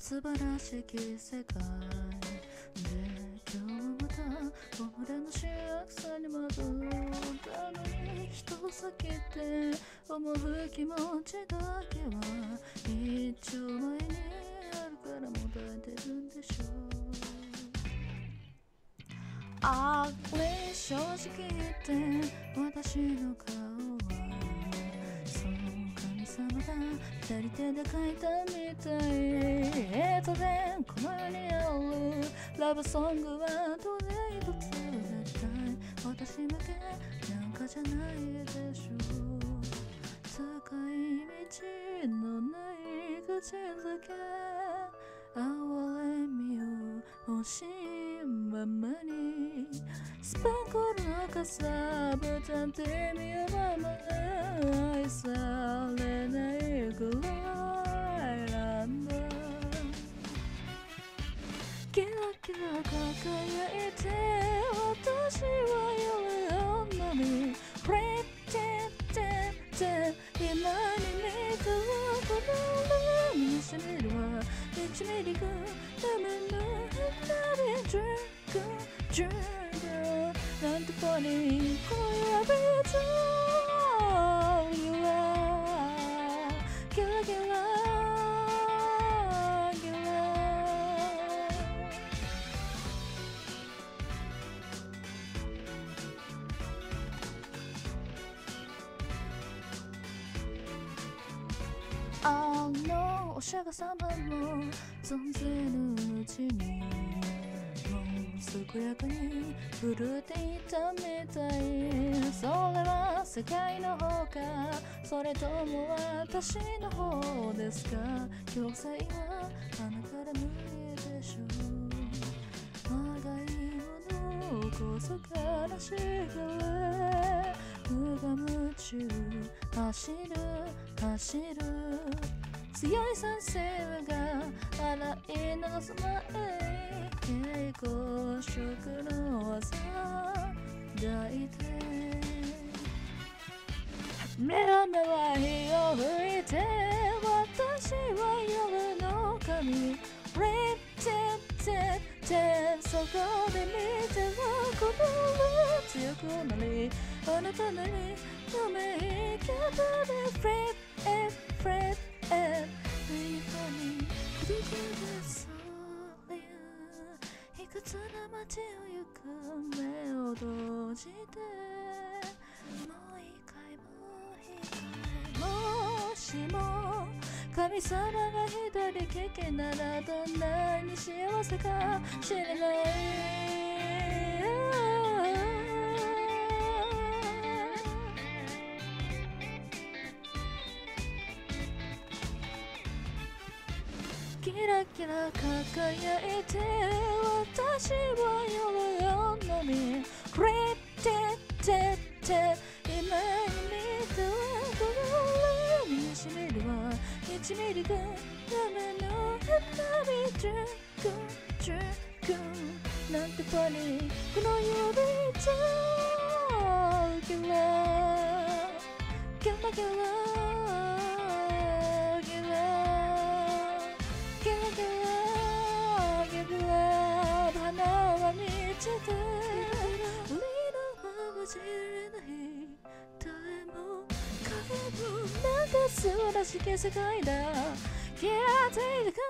素晴らしき世界で今日また俺の幸せに戻ったのに人先って思う気持ちだけは一丁前にあるからもだえてるんでしょう。あれ正直言って私の顔はその神様が左手で描いたみたい。でこの世にあるラブソングはどれ一つ絶対私向けなんかじゃないでしょう。使い道のない口づけ哀れみを欲しいままにスパンコールの傘ぶたってみよまま愛されないくらいなんだ。キラキラ輝いて私は夜のみプレイて今に見たわこの目にしみるわ1ミリがダメな二人ジューなんてファニーこのやべえぞキラキラあのお釈迦様も存ぜぬうちにもう健やかに震えていたみたい。それは世界の方かそれとも私の方ですか。強制は鼻から無理でしょう。長いものこそ悲しいから無我夢中走る強い賛成が洗い流す前稽古職の技抱いて目は火を吹いて私は夜の神レッてそこで見てはこの強くなりあなたなりの名曲でフレッ今に孤独でそういういくつな街を行く目を閉じてもう一回もしも神様が左利きならどんなに幸せか知れないキラキラ輝いて私は夜のみクレて今に見たこの目にしみるわ1ミリがダメの花火ジュクなんてファニーこの指じゃキラ花は満ちて海のままじれない誰も彼もなんか素晴らしき世界だ消えていく